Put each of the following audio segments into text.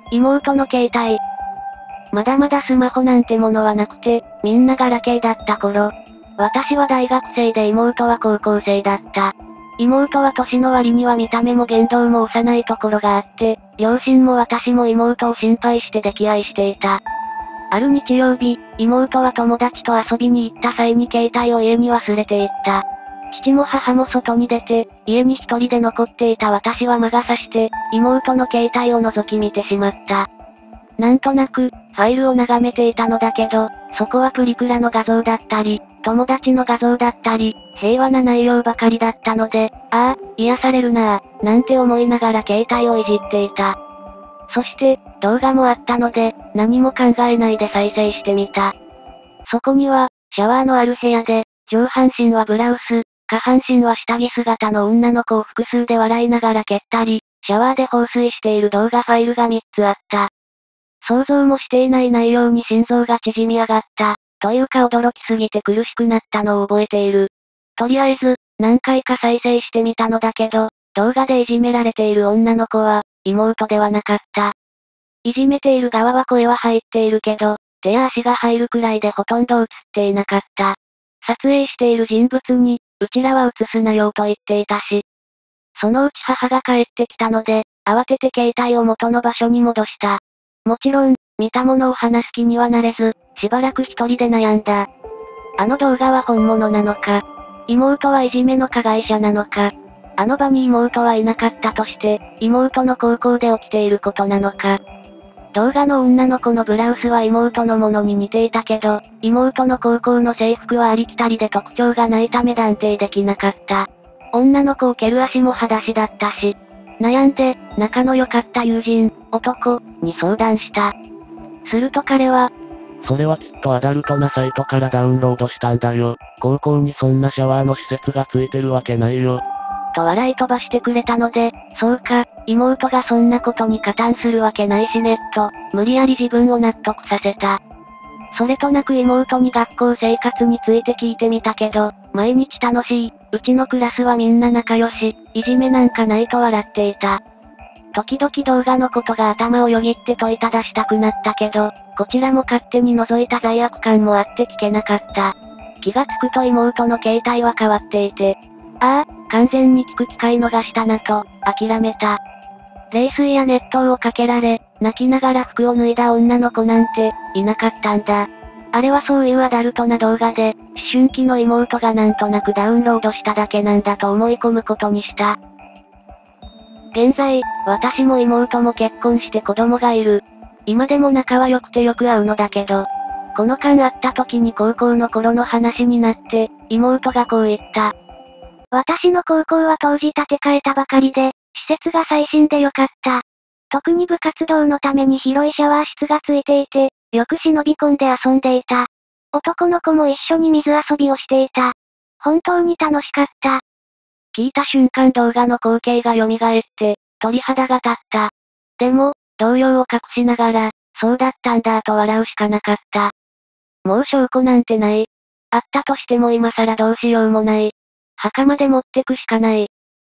妹の携帯。まだまだスマホなんてものはなくて、みんなガラケーだった頃。私は大学生で妹は高校生だった。妹は年の割には見た目も言動も幼いところがあって、両親も私も妹を心配して溺愛していた。ある日曜日、妹は友達と遊びに行った際に携帯を家に忘れていった。父も母も外に出て、家に一人で残っていた私は魔が差して、妹の携帯を覗き見てしまった。なんとなく、ファイルを眺めていたのだけど、そこはプリクラの画像だったり、友達の画像だったり、平和な内容ばかりだったので、ああ、癒されるなぁ、なんて思いながら携帯をいじっていた。そして、動画もあったので、何も考えないで再生してみた。そこには、シャワーのある部屋で、上半身はブラウス、下半身は下着姿の女の子を複数で笑いながら蹴ったり、シャワーで放水している動画ファイルが3つあった。想像もしていない内容に心臓が縮み上がった、というか驚きすぎて苦しくなったのを覚えている。とりあえず、何回か再生してみたのだけど、動画でいじめられている女の子は、妹ではなかった。いじめている側は声は入っているけど、手や足が入るくらいでほとんど映っていなかった。撮影している人物に、うちらは映すなよと言っていたし。そのうち母が帰ってきたので、慌てて携帯を元の場所に戻した。もちろん、見たものを話す気にはなれず、しばらく一人で悩んだ。あの動画は本物なのか、妹はいじめの加害者なのか、あの場に妹はいなかったとして、妹の高校で起きていることなのか。動画の女の子のブラウスは妹のものに似ていたけど、妹の高校の制服はありきたりで特徴がないため断定できなかった。女の子を蹴る足も裸足だったし、悩んで、仲の良かった友人、男、に相談した。すると彼は、 それはきっとアダルトなサイトからダウンロードしたんだよ。高校にそんなシャワーの施設がついてるわけないよ。 と笑い飛ばしてくれたので、そうか、妹がそんなことに加担するわけないしね、と、無理やり自分を納得させた。それとなく妹に学校生活について聞いてみたけど、毎日楽しい、うちのクラスはみんな仲良し、いじめなんかないと笑っていた。時々動画のことが頭をよぎって問いただしたくなったけど、こちらも勝手に覗いた罪悪感もあって聞けなかった。気がつくと妹の携帯は変わっていて、ああ、完全に聞く機会逃したなと、諦めた。冷水や熱湯をかけられ、泣きながら服を脱いだ女の子なんて、いなかったんだ。あれはそういうアダルトな動画で、思春期の妹がなんとなくダウンロードしただけなんだと思い込むことにした。現在、私も妹も結婚して子供がいる。今でも仲は良くてよく会うのだけど、この間会った時に高校の頃の話になって、妹がこう言った。私の高校は当時建て替えたばかりで、施設が最新でよかった。特に部活動のために広いシャワー室がついていて、よく忍び込んで遊んでいた。男の子も一緒に水遊びをしていた。本当に楽しかった。聞いた瞬間動画の光景が蘇って、鳥肌が立った。でも、動揺を隠しながら、そうだったんだと笑うしかなかった。もう証拠なんてない。あったとしても今更どうしようもない。墓まで持ってくしかない。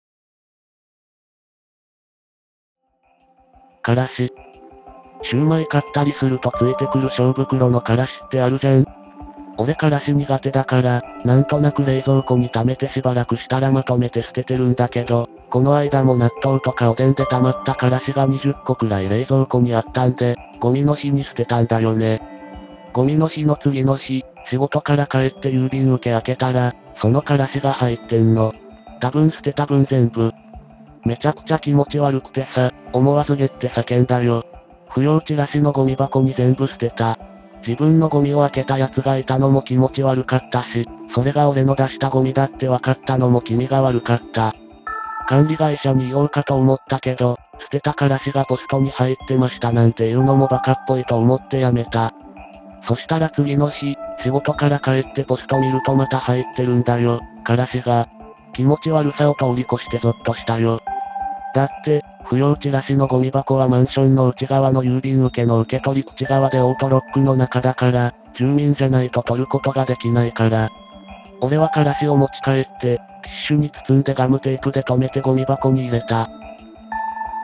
からし。シューマイ買ったりするとついてくる小袋のからしってあるじゃん。俺からし苦手だから、なんとなく冷蔵庫に溜めてしばらくしたらまとめて捨ててるんだけど、この間も納豆とかおでんで溜まったからしが20個くらい冷蔵庫にあったんで、ゴミの日に捨てたんだよね。ゴミの日の次の日、仕事から帰って郵便受け開けたら、そのからしが入ってんの。多分捨てた分全部。めちゃくちゃ気持ち悪くてさ、思わずゲって叫んだよ。不要チラシのゴミ箱に全部捨てた。自分のゴミを開けた奴がいたのも気持ち悪かったし、それが俺の出したゴミだって分かったのも気味が悪かった。管理会社に言おうかと思ったけど、捨てたからしがポストに入ってましたなんて言うのもバカっぽいと思ってやめた。そしたら次の日、仕事から帰ってポスト見るとまた入ってるんだよ、からしが。気持ち悪さを通り越してゾッとしたよ。だって、不要チラシのゴミ箱はマンションの内側の郵便受けの受け取り口側でオートロックの中だから、住民じゃないと取ることができないから。俺はからしを持ち帰って、ティッシュに包んでガムテープで留めてゴミ箱に入れた。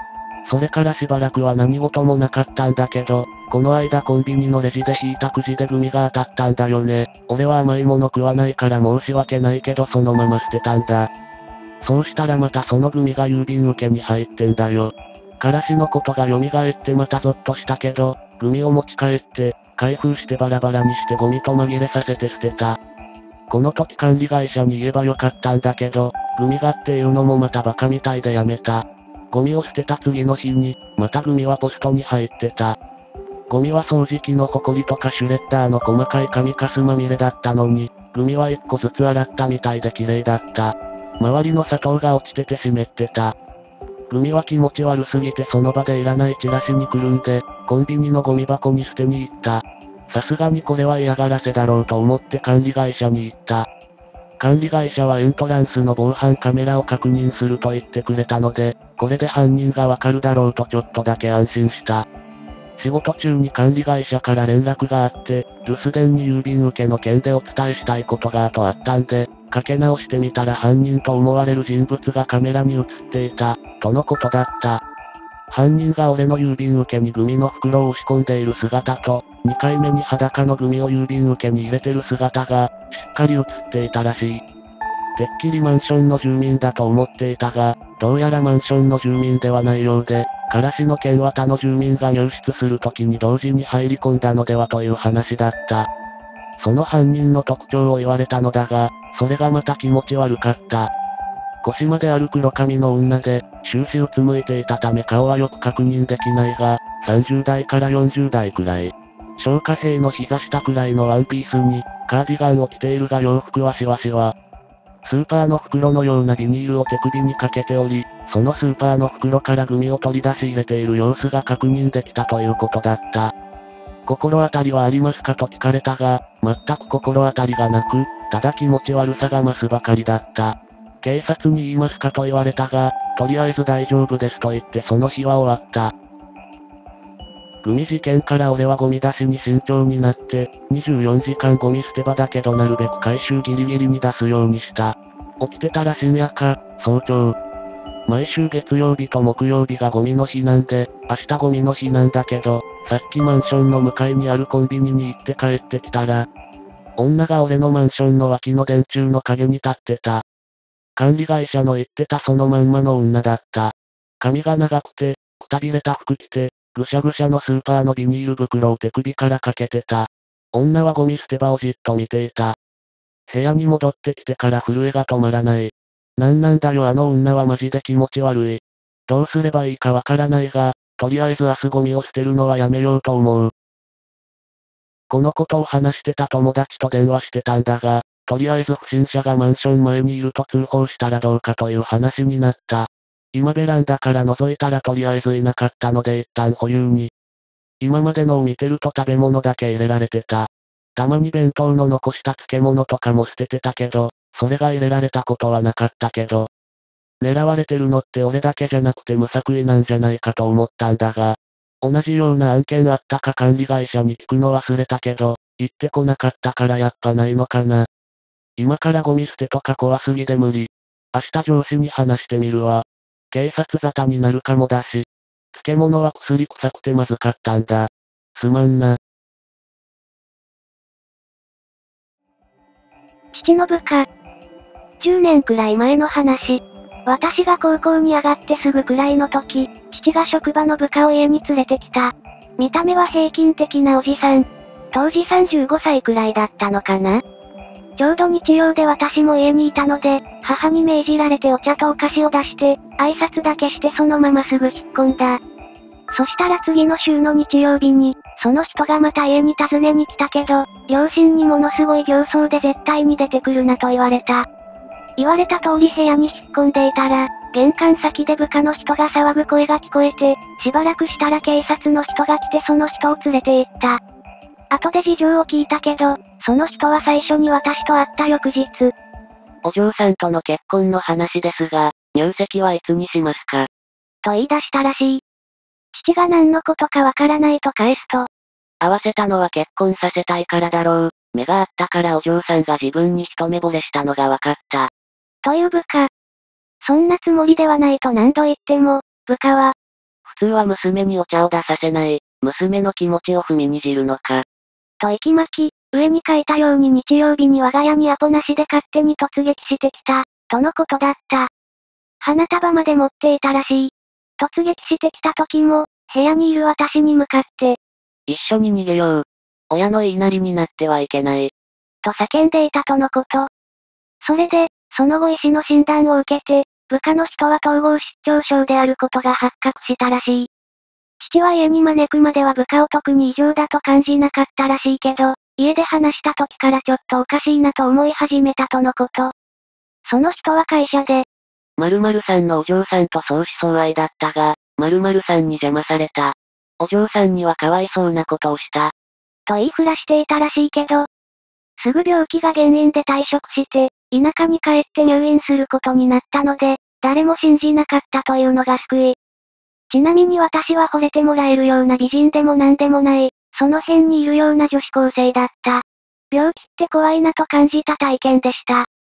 それからしばらくは何事もなかったんだけど、この間コンビニのレジで引いたくじでグミが当たったんだよね。俺は甘いもの食わないから申し訳ないけどそのまま捨てたんだ。そうしたらまたそのグミが郵便受けに入ってんだよ。からしのことが蘇ってまたゾッとしたけど、グミを持ち帰って、開封してバラバラにしてゴミと紛れさせて捨てた。この時管理会社に言えばよかったんだけど、グミがっていうのもまたバカみたいでやめた。ゴミを捨てた次の日に、またグミはポストに入ってた。ゴミは掃除機のホコリとかシュレッダーの細かい紙かすまみれだったのに、グミは一個ずつ洗ったみたいで綺麗だった。周りの砂糖が落ちてて湿ってた。グミは気持ち悪すぎてその場でいらないチラシにくるんで、コンビニのゴミ箱に捨てに行った。さすがにこれは嫌がらせだろうと思って管理会社に行った。管理会社はエントランスの防犯カメラを確認すると言ってくれたので、これで犯人がわかるだろうとちょっとだけ安心した。仕事中に管理会社から連絡があって、留守電に郵便受けの件でお伝えしたいことがとあったんで、かけ直してみたら犯人と思われる人物がカメラに映っていた、とのことだった。犯人が俺の郵便受けにグミの袋を押し込んでいる姿と、2回目に裸のグミを郵便受けに入れてる姿が、しっかり映っていたらしい。てっきりマンションの住民だと思っていたが、どうやらマンションの住民ではないようで、からしの件は他の住民が入室する時に同時に入り込んだのではという話だった。その犯人の特徴を言われたのだが、それがまた気持ち悪かった。腰まである黒髪の女で、終始うつむいていたため顔はよく確認できないが、30代から40代くらい。消火兵の膝下くらいのワンピースに、カーディガンを着ているが洋服はシワシワ。スーパーの袋のようなビニールを手首にかけており、そのスーパーの袋からグミを取り出し入れている様子が確認できたということだった。心当たりはありますかと聞かれたが、全く心当たりがなく、ただ気持ち悪さが増すばかりだった。警察に言いますかと言われたが、とりあえず大丈夫ですと言ってその日は終わった。グミ事件から俺はゴミ出しに慎重になって、24時間ゴミ捨て場だけどなるべく回収ギリギリに出すようにした。起きてたら深夜か、早朝。毎週月曜日と木曜日がゴミの日なんで、明日ゴミの日なんだけど、さっきマンションの向かいにあるコンビニに行って帰ってきたら、女が俺のマンションの脇の電柱の影に立ってた。管理会社の言ってたそのまんまの女だった。髪が長くて、くたびれた服着て、ぐしゃぐしゃのスーパーのビニール袋を手首からかけてた。女はゴミ捨て場をじっと見ていた。部屋に戻ってきてから震えが止まらない。なんなんだよあの女はマジで気持ち悪い。どうすればいいかわからないが、とりあえず明日ゴミを捨てるのはやめようと思う。このことを話してた友達と電話してたんだが、とりあえず不審者がマンション前にいると通報したらどうかという話になった。今ベランダから覗いたらとりあえずいなかったので一旦保留に。今までのを見てると食べ物だけ入れられてた。たまに弁当の残した漬物とかも捨ててたけど、それが入れられたことはなかったけど。狙われてるのって俺だけじゃなくて無作為なんじゃないかと思ったんだが、同じような案件あったか管理会社に聞くの忘れたけど、言ってこなかったからやっぱないのかな。今からゴミ捨てとか怖すぎで無理。明日上司に話してみるわ。警察沙汰になるかもだし。漬物は薬臭くてまずかったんだ。すまんな。 父の部下。10年くらい前の話。私が高校に上がってすぐくらいの時、父が職場の部下を家に連れてきた。見た目は平均的なおじさん。当時35歳くらいだったのかな。ちょうど日曜で私も家にいたので、母に命じられてお茶とお菓子を出して、挨拶だけしてそのまますぐ引っ込んだ。そしたら次の週の日曜日に、その人がまた家に訪ねに来たけど、両親にものすごい形相で絶対に出てくるなと言われた。言われた通り部屋に引っ込んでいたら、玄関先で部下の人が騒ぐ声が聞こえて、しばらくしたら警察の人が来てその人を連れて行った。後で事情を聞いたけど、その人は最初に私と会った翌日。 お嬢さんとの結婚の話ですが、入籍はいつにしますかと言い出したらしい。父が何のことかわからないと返すと。 合わせたのは結婚させたいからだろう。目があったからお嬢さんが自分に一目惚れしたのがわかった。 という部下。そんなつもりではないと何度言っても、部下は、 普通は娘にお茶を出させない、娘の気持ちを踏みにじるのか。 と息巻き、上に書いたように日曜日に我が家にアポなしで勝手に突撃してきた、とのことだった。花束まで持っていたらしい。突撃してきた時も、部屋にいる私に向かって、 一緒に逃げよう。親の言いなりになってはいけない。 と叫んでいたとのこと。それで、その後医師の診断を受けて、部下の人は統合失調症であることが発覚したらしい。父は家に招くまでは部下を特に異常だと感じなかったらしいけど、家で話した時からちょっとおかしいなと思い始めたとのこと。その人は会社で、 〇〇さんのお嬢さんと相思相愛だったが、〇〇さんに邪魔された。お嬢さんにはかわいそうなことをした。 と言いふらしていたらしいけど、すぐ病気が原因で退職して、田舎に帰って入院することになったので、誰も信じなかったというのが救い。ちなみに私は惚れてもらえるような美人でもなんでもない、その辺にいるような女子高生だった。病気って怖いなと感じた体験でした。